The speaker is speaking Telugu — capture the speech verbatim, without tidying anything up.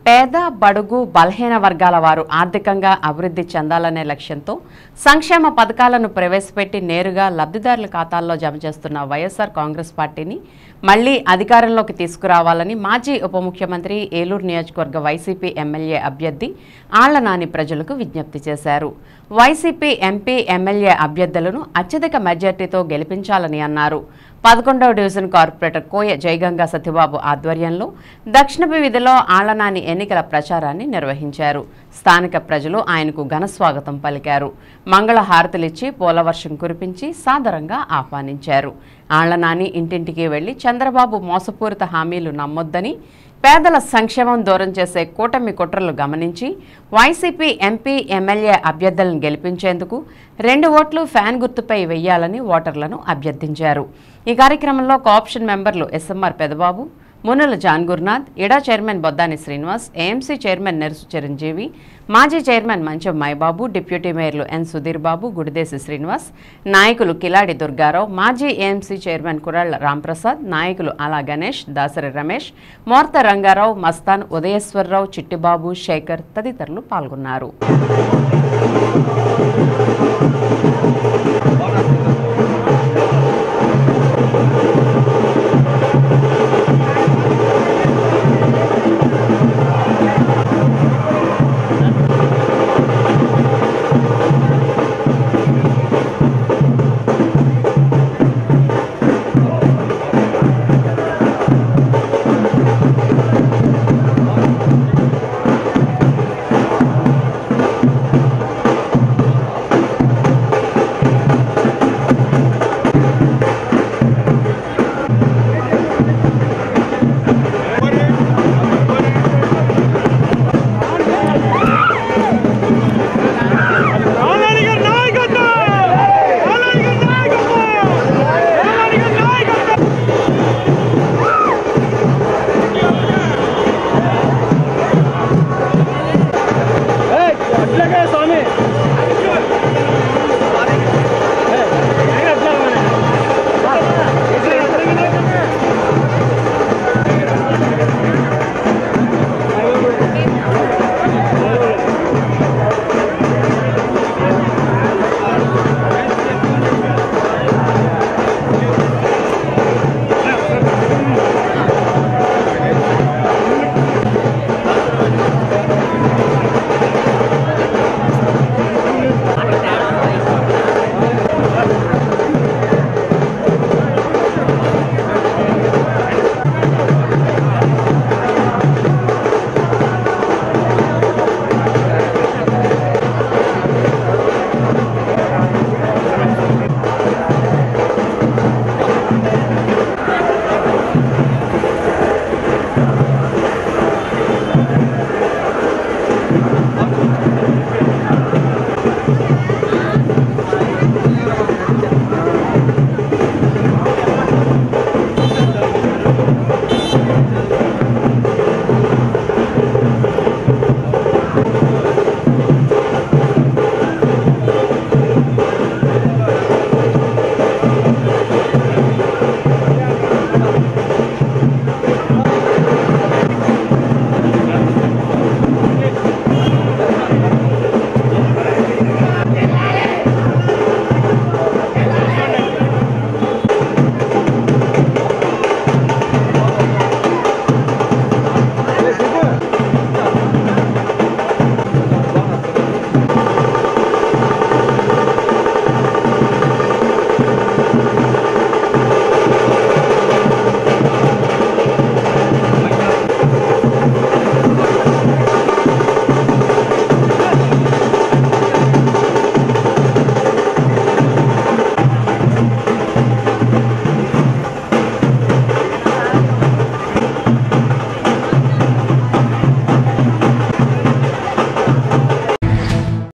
పేద బడుగు బలహీన వర్గాల వారు ఆర్థికంగా అభివృద్ధి చెందాలనే లక్ష్యంతో సంక్షేమ పథకాలను ప్రవేశపెట్టి నేరుగా లబ్ధిదారుల ఖాతాల్లో జమ చేస్తున్న వైఎస్ఆర్ కాంగ్రెస్ పార్టీని మళ్లీ అధికారంలోకి తీసుకురావాలని మాజీ ఉప ముఖ్యమంత్రి ఏలూరు నియోజకవర్గ వైసీపీ ఎమ్మెల్యే అభ్యర్థి ఆళ్ల నాని ప్రజలకు విజ్ఞప్తి చేశారు. వైసీపీ ఎంపీ ఎమ్మెల్యే అభ్యర్థులను అత్యధిక మెజార్టీతో గెలిపించాలని అన్నారు. పదకొండవ డివిజన్ కార్పొరేటర్ కోయ జయగంగా సత్యబాబు ఆధ్వర్యంలో దక్షిణపు వీధిలో ఆళ్ల నాని ఎన్నికల ప్రచారాన్ని నిర్వహించారు. స్థానిక ప్రజలు ఆయనకు ఘన స్వాగతం పలికారు. మంగళ హారతులిచ్చి పూలవర్షం కురిపించి సాదరంగా ఆహ్వానించారు. ఆళ్ల నాని ఇంటింటికి వెళ్లి చంద్రబాబు మోసపూరిత హామీలు నమ్మొద్దని, పేదల సంక్షేమం దూరం చేసే కూటమి కుట్రలు గమనించి వైసీపీ ఎంపీ ఎమ్మెల్యే అభ్యర్థులను గెలిపించేందుకు రెండు ఓట్లు ఫ్యాన్ గుర్తుపై వెయ్యాలని ఓటర్లను అభ్యర్థించారు. ఈ కార్యక్రమంలో కోఆప్షన్ మెంబర్లు ఎస్ఎంఆర్ పెదబాబు, మునుల జాన్ గురునాథ్, ఇడా chairman Boddani Srinivas, AMC chairman Nersu Chiranjeevi, మాజీ చైర్మన్ మంచం మైబాబు, డిప్యూటీ మేయర్లు ఎన్ సుధీర్ బాబు, గుడిదేశి శ్రీనివాస్, నాయకులు కిలాడి దుర్గారావు, మాజీ ఏఎంసీ చైర్మన్ కురాళ్ల రాంప్రసాద్, నాయకులు అలా గణేష్, దాసరి రమేష్, మోర్త రంగారావు, మస్తాన్, ఉదయేశ్వరరావు, చిట్టిబాబు, శేఖర్ తదితరులు పాల్గొన్నారు.